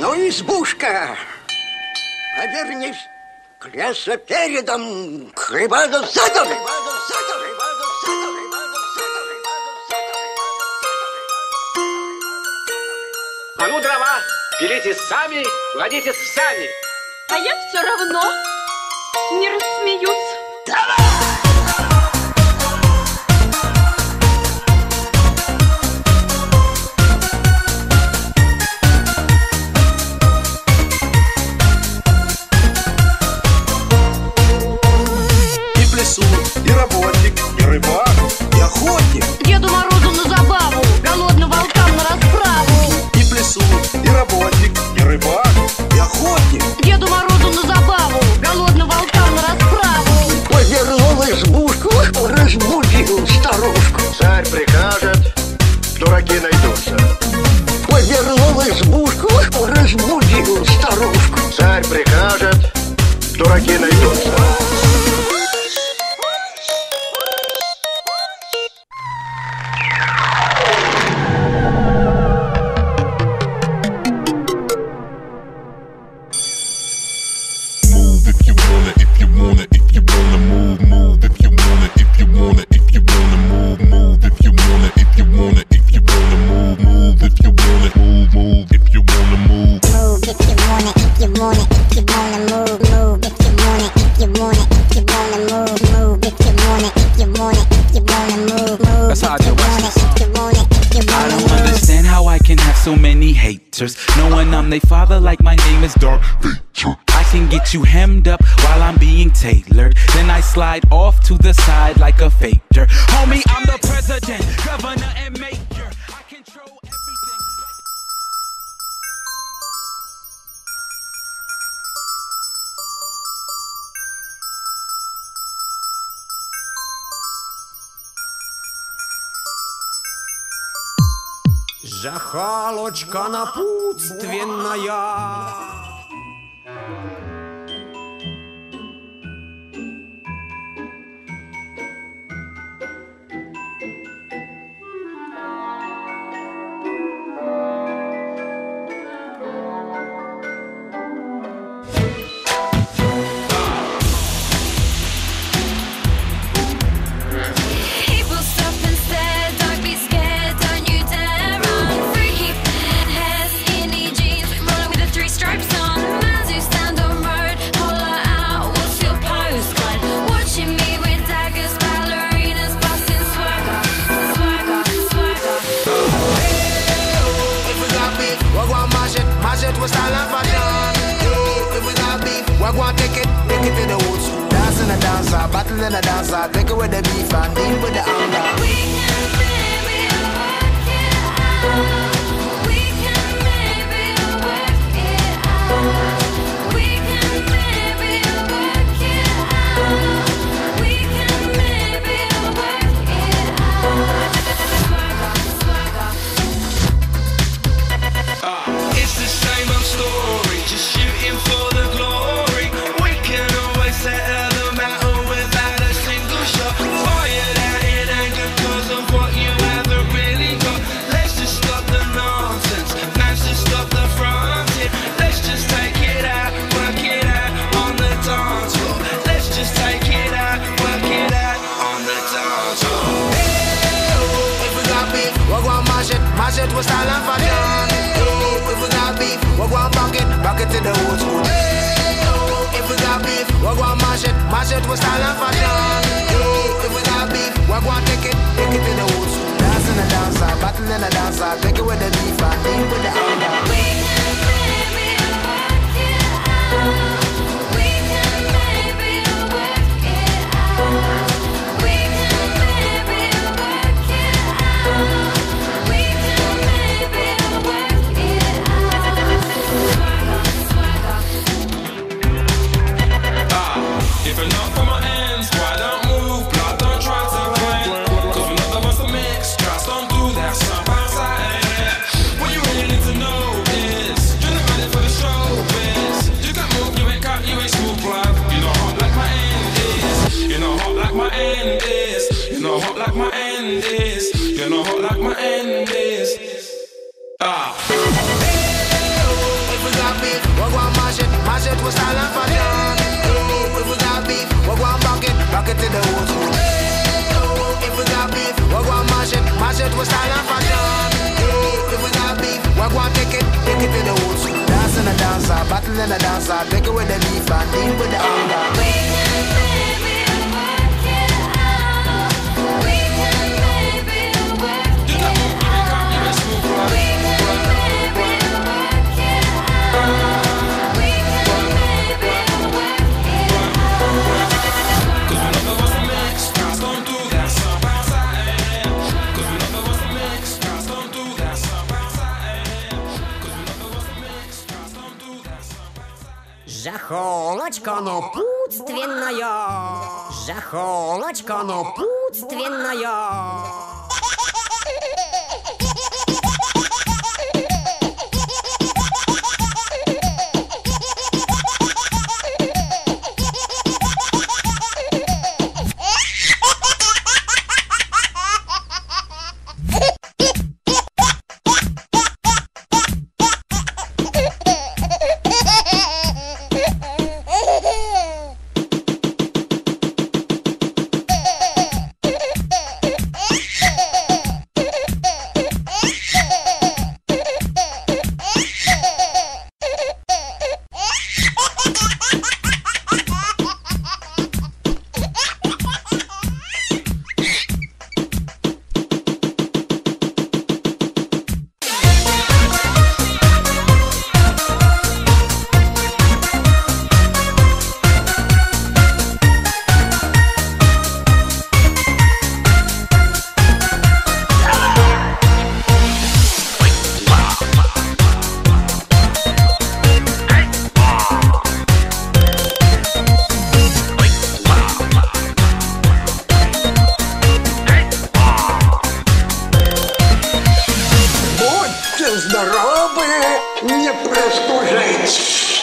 Ну, избушка, обернись к лесопередам, к хлебаду задом. А ну, дрова, пилите сами, кладите в сани. А я все равно не рассмеюсь. Давай! И работник, и рыбак, и охотник. Деду Морозу на забаву, голодным волкам на расправу. И плясут, и работник, и рыбак, и охотник. Деду Морозу на забаву, голодным волкам на расправу. Повернул избушку, разбудил старушку. Царь прикажет, дураки найдутся. Повернул избушку, разбудил старушку. Царь прикажет, дураки найдутся. So many haters, knowing I'm they father like my name is Darth Vader. I can get you hemmed up while I'm being tailored. Then I slide off to the side like a faker. Homie, I'm the president, governor, and mayor. I control everything. Жахалочка напутственная. We're style and fashion. If we got beef, we're gonna take it to the old school. Dance in a dancer, battle in a dancer. Take it with the beef and deal with the anger. We can maybe work it out. We can maybe work it out. We can maybe work it out. We can maybe work it out. It's the same old story, just shooting for the glory. We can always settle the matter without a single shot. Fire that in anger cause of what you haven't really got. Let's just stop the nonsense, man's to stop the fronting. Let's just take it out, work it out on the dance floor. Let's just take it out, work it out on the dance floor. Hey, oh, if we got beef, we're gonna mash it with style and fashion. If we got beef, we're gonna back it to the old school. Hey, oh, if we got beef, we're gonna mash it with style and fashion. If we got beef, we're gonna take it to the old school. Dance in a dancer, battle in a dancer. Take it with the beef and deal with the anger. We can maybe work it out. We can maybe work it out. We can maybe work it out. We can maybe work it out. If you're not from my ends, why don't move? Blood, don't try to claim. Cause we're not the ones to mix. Trust, don't do that stuff outside. What you really need to know is you're not ready for the showbiz. You can move, you ain't cut, you ain't smooth, bruv. You know hot like my end is. You know hot like my end is. You know hot like my end is. You know hot like my end is. If we with style and fashion. Hey, if we got beef, we go and take it to the woods. Dance in the dancer, battle in the dancer, take it with the leaf and deal with the anger. Жахолочка напутственная, жахолочка напутственная. Здоровы, не простужайтесь.